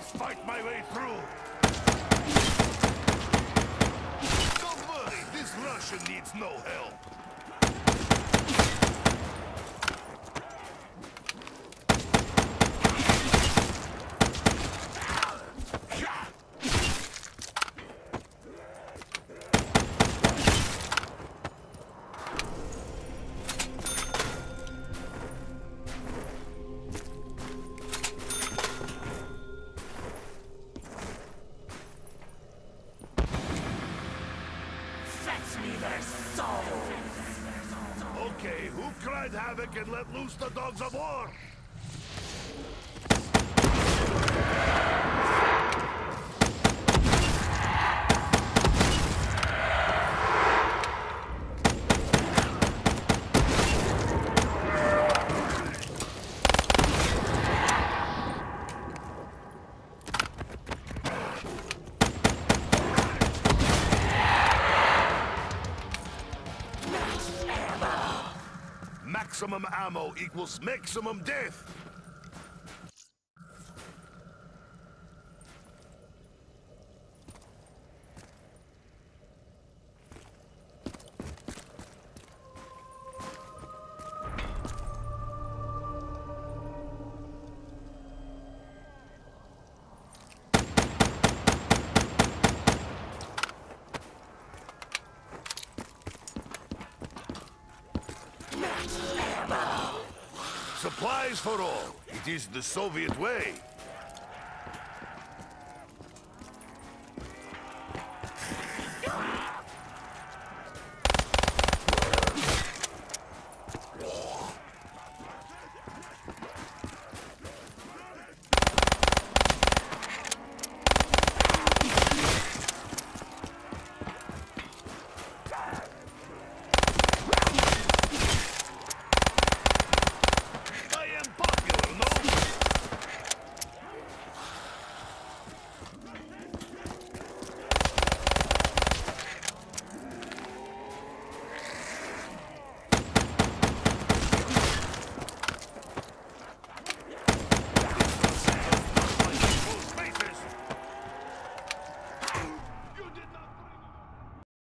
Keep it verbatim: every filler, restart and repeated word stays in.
fight my way through. Don't worry, this Russian needs no help. Okay, who cried havoc and let loose the dogs of war? Maximum ammo equals maximum death. Supplies for all. It is the Soviet way.